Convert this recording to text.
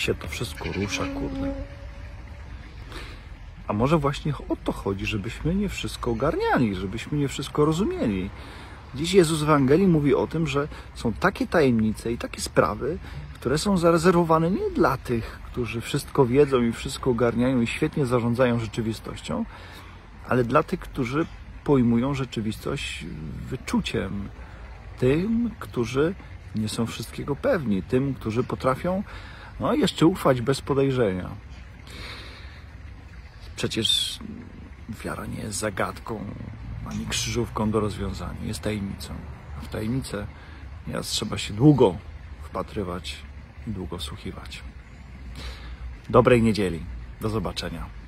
się to wszystko rusza, kurde. A może właśnie o to chodzi, żebyśmy nie wszystko ogarniali, żebyśmy nie wszystko rozumieli. Dziś Jezus w Ewangelii mówi o tym, że są takie tajemnice i takie sprawy, które są zarezerwowane nie dla tych, którzy wszystko wiedzą i wszystko ogarniają i świetnie zarządzają rzeczywistością, ale dla tych, którzy pojmują rzeczywistość wyczuciem. Tym, którzy nie są wszystkiego pewni. Tym, którzy potrafią jeszcze ufać bez podejrzenia. Przecież wiara nie jest zagadką, ani krzyżówką do rozwiązania. Jest tajemnicą. A w tajemnicę trzeba się długo wpatrywać i długo wsłuchiwać. Dobrej niedzieli. Do zobaczenia.